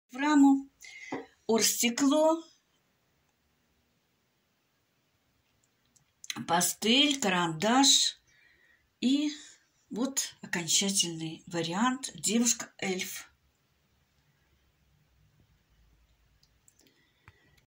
в раму, оргстекло, пастель, карандаш и вот окончательный вариант девушка-эльф.